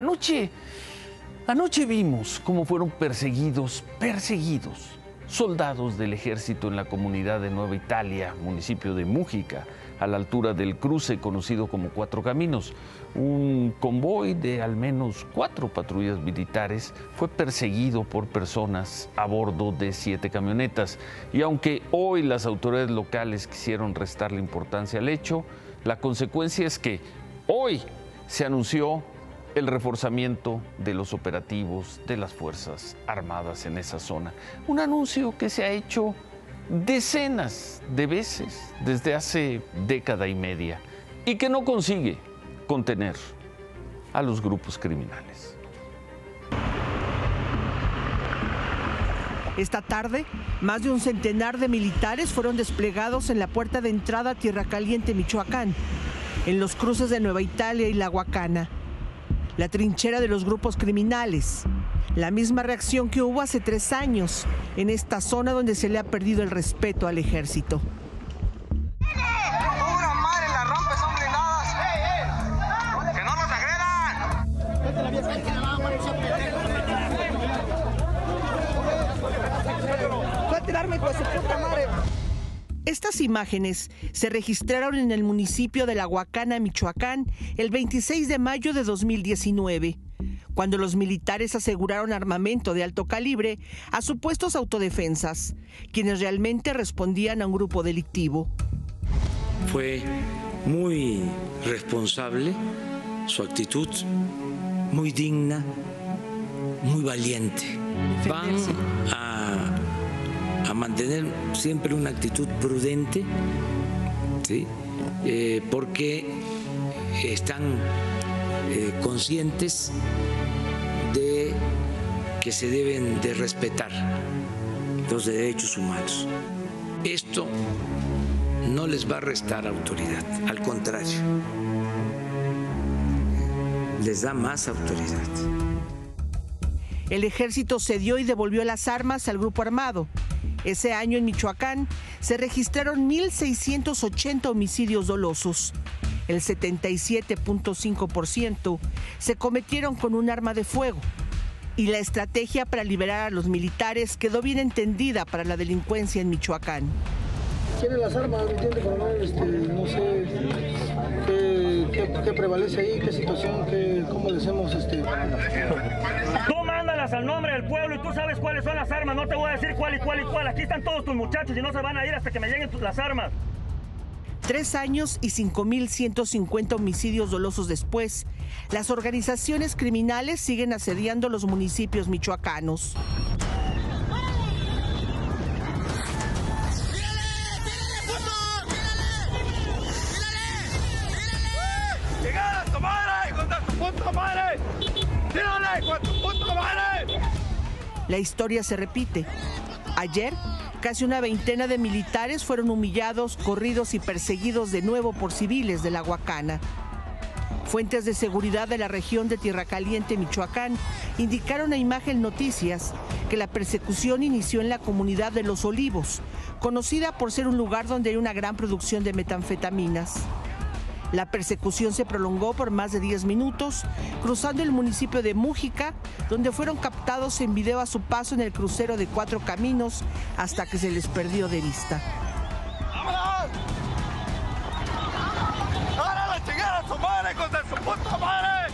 Anoche vimos cómo fueron perseguidos soldados del ejército en la comunidad de Nueva Italia, municipio de Mújica, a la altura del cruce conocido como Cuatro Caminos. Un convoy de al menos 4 patrullas militares fue perseguido por personas a bordo de 7 camionetas. Y aunque hoy las autoridades locales quisieron restarle importancia al hecho, la consecuencia es que hoy se anunció el reforzamiento de los operativos de las Fuerzas Armadas en esa zona. Un anuncio que se ha hecho decenas de veces desde hace década y media y que no consigue contener a los grupos criminales. Esta tarde, más de un centenar de militares fueron desplegados en la puerta de entrada a Tierra Caliente, Michoacán, en los cruces de Nueva Italia y La Huacana. La trinchera de los grupos criminales, la misma reacción que hubo hace 3 años en esta zona donde se le ha perdido el respeto al ejército. ¡Pura madre, la rompe, son blindadas! ¡Que no nos agredan! ¡Va a tirarme con su puta madre! Estas imágenes se registraron en el municipio de La Huacana, Michoacán, el 26 de mayo de 2019, cuando los militares aseguraron armamento de alto calibre a supuestos autodefensas, quienes realmente respondían a un grupo delictivo. Fue muy responsable su actitud, muy digna, muy valiente. Van a mantener siempre una actitud prudente, ¿sí? Porque están conscientes de que se deben de respetar los derechos humanos. Esto no les va a restar autoridad, al contrario, les da más autoridad. El ejército cedió y devolvió las armas al grupo armado. Ese año en Michoacán se registraron 1.680 homicidios dolosos. El 77.5% se cometieron con un arma de fuego. Y la estrategia para liberar a los militares quedó bien entendida para la delincuencia en Michoacán. Tienen las armas, ¿me entiende, coronel? No sé qué prevalece ahí, qué situación, cómo le hacemos. Tú mándalas al nombre del pueblo y tú sabes cuáles son las armas. No te voy a decir cuál y cuál y cuál. Aquí están todos tus muchachos y no se van a ir hasta que me lleguen las armas. 3 años y 5.150 homicidios dolosos después, las organizaciones criminales siguen asediando los municipios michoacanos. La historia se repite. Ayer, casi una veintena de militares fueron humillados, corridos y perseguidos de nuevo por civiles de La Huacana. Fuentes de seguridad de la región de Tierra Caliente, Michoacán, indicaron a Imagen Noticias que la persecución inició en la comunidad de Los Olivos, conocida por ser un lugar donde hay una gran producción de metanfetaminas. La persecución se prolongó por más de 10 minutos, cruzando el municipio de Mújica, donde fueron captados en video a su paso en el crucero de Cuatro Caminos hasta que se les perdió de vista. ¡Vámonos! ¡Ahora la chingada a su madre, con su puta madre!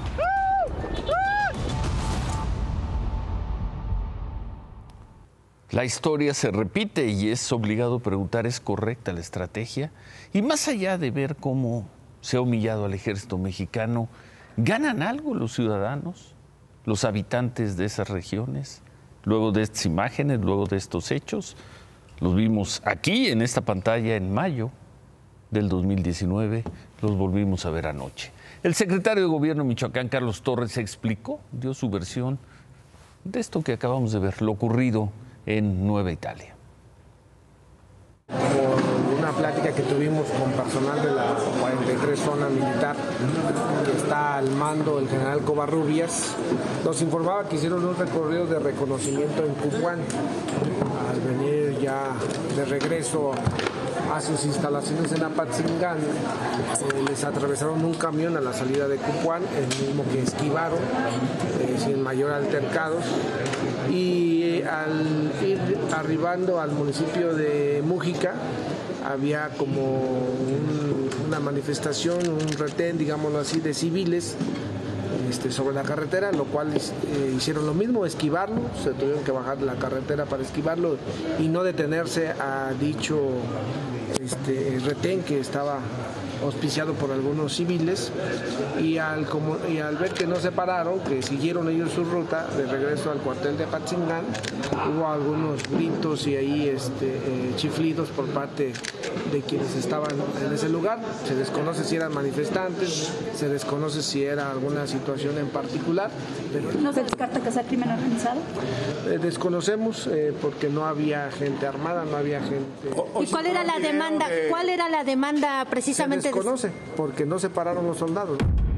La historia se repite y es obligado preguntar, ¿es correcta la estrategia? Y más allá de ver cómo se ha humillado al ejército mexicano, ¿ganan algo los ciudadanos, los habitantes de esas regiones? Luego de estas imágenes, luego de estos hechos, los vimos aquí en esta pantalla en mayo del 2019, los volvimos a ver anoche. El secretario de Gobierno de Michoacán, Carlos Torres, explicó, dio su versión de esto que acabamos de ver, lo ocurrido en Nueva Italia. Por una plática que tuvimos con personal de la 43 zona militar que está al mando del general Covarrubias, nos informaba que hicieron un recorrido de reconocimiento en Cupuán. Al venir ya de regreso a sus instalaciones en Apatzingán. Les atravesaron un camión a la salida de Cupuán, el mismo que esquivaron sin mayor altercados, y al ir arribando al municipio de Mújica había como una manifestación, un retén, digámoslo así, de civiles sobre la carretera, lo cual hicieron lo mismo, esquivarlo, se tuvieron que bajar de la carretera para esquivarlo y no detenerse a dicho retén que estaba auspiciado por algunos civiles, y al ver que no se pararon, que siguieron ellos su ruta de regreso al cuartel de Apatzingán, hubo algunos gritos y ahí chiflidos por parte de quienes estaban en ese lugar. Se desconoce si eran manifestantes, se desconoce si era alguna situación en particular. Pero ¿no se descarta que sea crimen organizado? Desconocemos porque no había gente armada, no había gente. ¿Y cuál era la demanda? ¿Cuál era la demanda precisamente? Se desconoce porque no se pararon los soldados.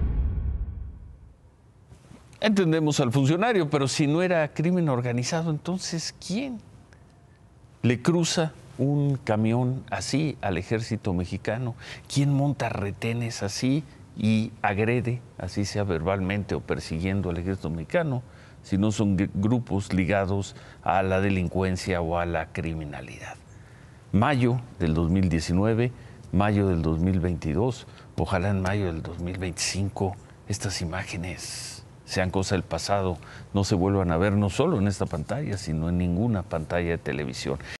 Entendemos al funcionario, pero si no era crimen organizado, entonces ¿quién le cruza un camión así al ejército mexicano? ¿Quién monta retenes así y agrede, así sea verbalmente o persiguiendo al ejército mexicano, si no son grupos ligados a la delincuencia o a la criminalidad? Mayo del 2019, mayo del 2022, ojalá en mayo del 2025 estas imágenes sean cosa del pasado, no se vuelvan a ver no solo en esta pantalla, sino en ninguna pantalla de televisión.